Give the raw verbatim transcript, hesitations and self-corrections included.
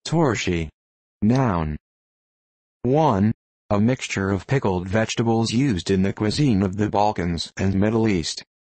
Torshi. Noun. one. A mixture of pickled vegetables used in the cuisine of the Balkans and Middle East.